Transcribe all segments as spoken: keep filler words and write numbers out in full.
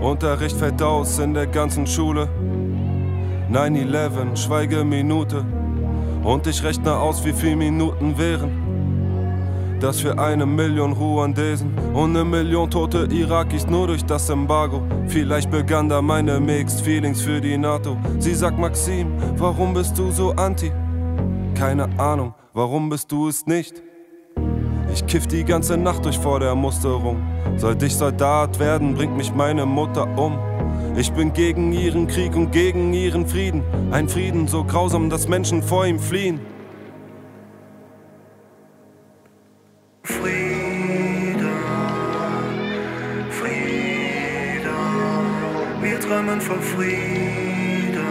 Unterricht fällt aus in der ganzen Schule. neun elf, Schweigeminute. Und ich rechne aus, wie viel Minuten wären das für eine Million Ruandesen und eine Million tote Irakis nur durch das Embargo. Vielleicht begann da meine Mixed Feelings für die NATO. Sie sagt: Maxim, warum bist du so anti? Keine Ahnung, warum bist du es nicht? Ich kiff die ganze Nacht durch vor der Musterung. Sollte ich Soldat werden, bringt mich meine Mutter um. Ich bin gegen ihren Krieg und gegen ihren Frieden. Ein Frieden so grausam, dass Menschen vor ihm fliehen. Frieden, Frieden, wir träumen von Frieden,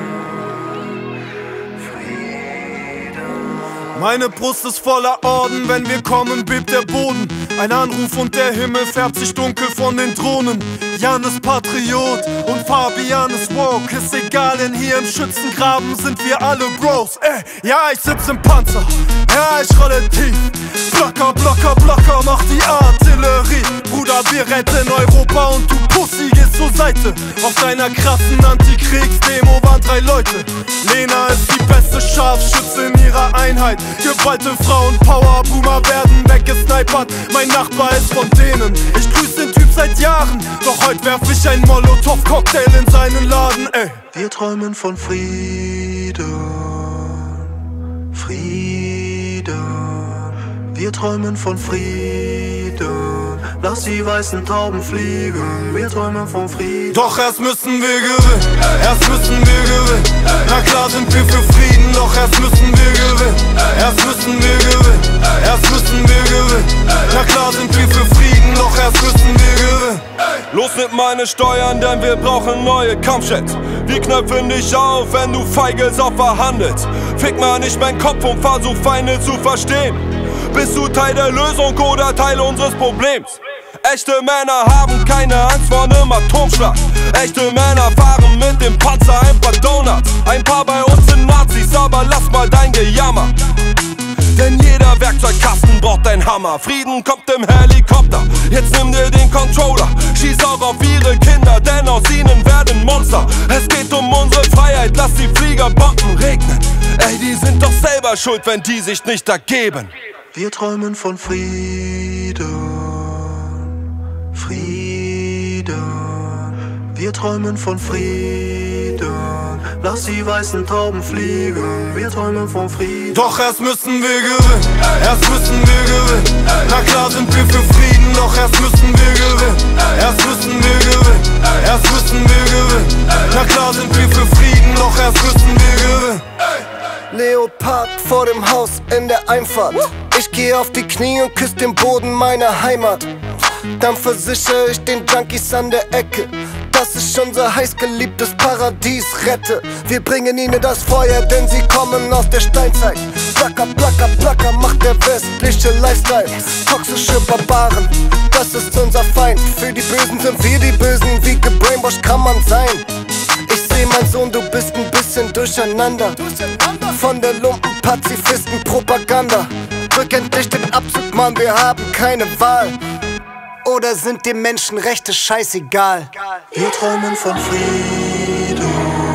Frieden. Meine Brust ist voller Orden, wenn wir kommen, bebt der Boden. Ein Anruf und der Himmel färbt sich dunkel von den Drohnen. Jan ist Patriot und Fabian ist woke. Ist egal, denn hier im Schützengraben sind wir alle Bros. Ey, ja, ich sitz im Panzer, ja, ich rolle tief. Blocker, Blocker, Blocker, mach die Artillerie. Bruder, wir retten Europa und du Pussy gehst zur Seite. Auf deiner krassen Antikriegsdemo waren drei Leute. Lena ist die beste Scharfschütze in ihrer Einheit. Geballte Frauenpower, Boomer werden weggesnipert. Mein Nachbar ist von denen, ich grüß den Typ seit Jahren. Doch heute werf ich ein Molotow-Cocktail in seinen Laden, ey. Wir träumen von Frieden, Frieden. Wir träumen von Frieden, lass die weißen Tauben fliegen. Wir träumen von Frieden. Doch erst müssen wir gewinnen, erst müssen wir gewinnen. Na klar sind wir für Frieden, doch erst müssen wir gewinnen. Erst müssen wir gewinnen, erst müssen wir gewinnen. Na klar sind wir für Frieden, doch erst müssen wir gewinnen. Los mit meine Steuern, denn wir brauchen neue Kampfjets. Wir knöpfen dich auf, wenn du Feigelsau verhandelst. Fick mal nicht meinen Kopf und versuch Feinde zu verstehen. Bist du Teil der Lösung oder Teil unseres Problems? Echte Männer haben keine Angst vor nem Atomschlag. Echte Männer fahren mit dem Panzer ein paar Donuts. Ein paar bei uns sind Nazis, aber lass mal dein Gejammer. Denn jeder Werkzeugkasten braucht ein Hammer. Frieden kommt im Helikopter, jetzt nimm dir den Controller. Schieß auch auf ihre Kinder, denn aus ihnen werden Monster. Es geht um unsere Freiheit, lass die Flieger Bomben regnen. Ey, die sind doch selber schuld, wenn die sich nicht ergeben. Wir träumen von Frieden, Frieden. Wir träumen von Frieden, lass die weißen Tauben fliegen. Wir träumen von Frieden. Doch erst müssen wir gewinnen, erst müssen wir gewinnen. Na klar sind wir für Frieden, doch erst müssen wir gewinnen. Erst müssen wir gewinnen, erst müssen wir gewinnen. Na klar sind wir für Frieden, doch erst müssen wir gewinnen. Leopard vor dem Haus in der Einfahrt. Ich geh auf die Knie und küss den Boden meiner Heimat. Dann versichere ich den Junkies an der Ecke, dass ich unser heißgeliebtes Paradies rette. Wir bringen ihnen das Feuer, denn sie kommen aus der Steinzeit. Placker, placker, placker macht der westliche Lifestyle. Toxische Barbaren, das ist unser Feind. Für die Bösen sind wir die Bösen, wie gebrainwashed kann man sein? Ich seh, mein Sohn, du bist ein bisschen durcheinander von der Lumpen-Pazifisten-Propaganda. Drück endlich den Abzug, Mann, wir haben keine Wahl. Oder sind die Menschenrechte scheißegal? Wir träumen von Frieden,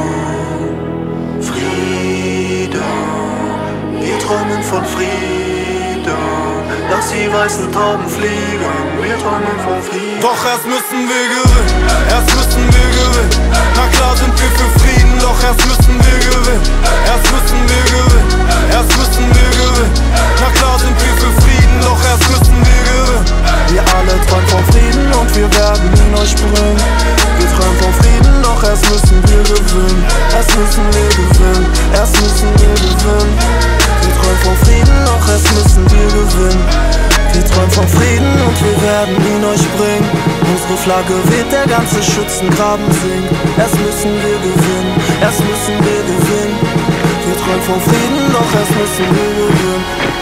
Frieden. Wir träumen von Frieden, lass die weißen Tauben fliegen. Wir träumen von Frieden. Doch erst müssen wir gewinnen, erst müssen wir gewinnen. Na klar sind wir für Frieden, doch erst müssen wir gewinnen. Erst müssen wir gewinnen, erst müssen wir gewinnen. Na klar sind wir für Frieden, doch erst müssen wir gewinnen. Wir alle träumen von Frieden und wir werden ihn euch bringen. Wir träumen von Frieden, doch erst müssen wir gewinnen. Erst müssen wir gewinnen, erst müssen wir gewinnen. Wir träumen von Frieden, doch erst müssen wir gewinnen. Wir träumen von Frieden und wir werden ihn euch bringen. Unsere Flagge weht, der ganze Schützengraben singt. Erst müssen wir gewinnen, erst müssen wir gewinnen. Wir träumen von Frieden, doch erst müssen wir gewinnen.